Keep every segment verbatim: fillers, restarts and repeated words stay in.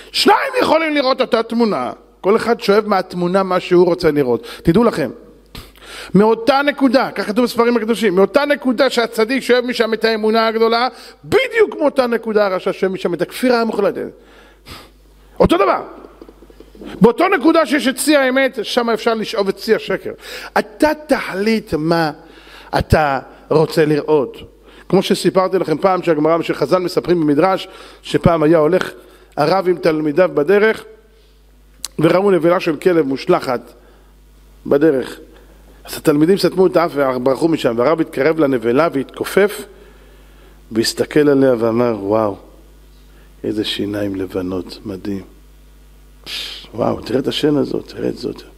שניים יכולים לראות אותה תמונה, כל אחד שואב מהתמונה מה שהוא רוצה לראות. תדעו לכם, מאותה נקודה, כך כתוב בספרים הקדושים, מאותה נקודה שהצדיק שואב משם את האמונה הגדולה, בדיוק מאותה נקודה הרשע שואב משם את הכפירה המוחלטת. אותו דבר. באותו נקודה שיש את צי האמת, שם אפשר לשאוב את צי השקר. אתה תחליט מה אתה רוצה לראות. כמו שסיפרתי לכם פעם שהגמרא שחז"ל מספרים במדרש, שפעם היה הולך הרב עם תלמידיו בדרך, וראו נבלה של כלב מושלחת בדרך. אז התלמידים סתמו את האף וברחו משם, והרב התקרב לנבלה והתכופף, והסתכל עליה ואמר, וואו, איזה שיניים לבנות, מדהים. וואו, תראה את השן הזאת, תראה את זאת.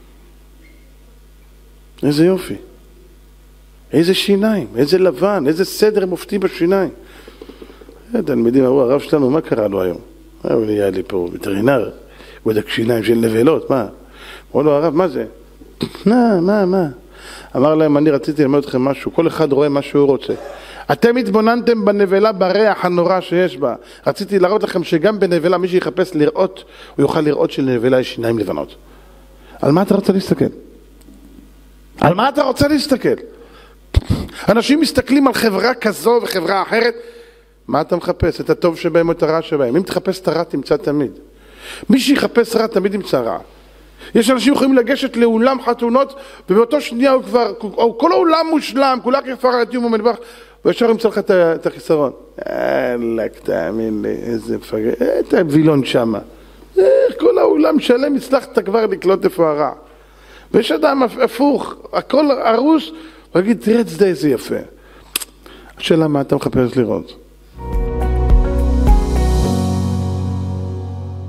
איזה יופי. איזה שיניים, איזה לבן, איזה סדר מופתי בשיניים. התלמידים אמרו, הרב שלנו, מה קרה לו היום? הוא היה לי פה וטרינר, הוא בדק שיניים של נבלות, מה? אמרו לו, הרב, מה זה? מה, מה, מה? אמר להם, אני רציתי ללמד אתכם משהו, כל אחד רואה מה שהוא רוצה. אתם התבוננתם בנבלה בריח הנורא שיש בה. רציתי להראות לכם שגם בנבלה, מי שיחפש לראות, הוא יוכל לראות שלנבלה יש שיניים לבנות. על מה אתה רוצה להסתכל? על מה אתה רוצה להסתכל? אנשים מסתכלים על חברה כזו וחברה אחרת, מה אתה מחפש? את הטוב שבהם או את הרע שבהם. אם תחפש את הרע, תמצא תמיד. מי שיחפש רע, תמיד ימצא רע. יש אנשים יכולים לגשת לאולם חתונות, ובאותו שנייה הוא כבר, או כל העולם מושלם, כולה כפר על התיום ומדבח, וישר ימצא לך את החיסרון. אלק, תאמין לי, איזה פגר, את הווילון שמה. איך כל העולם שלם הצלחת כבר לקלוט איפה הרע. ויש אדם הפוך, הכל הרוס, הוא יגיד, תראה את זה איזה יפה. השאלה מה אתה מחפש לראות?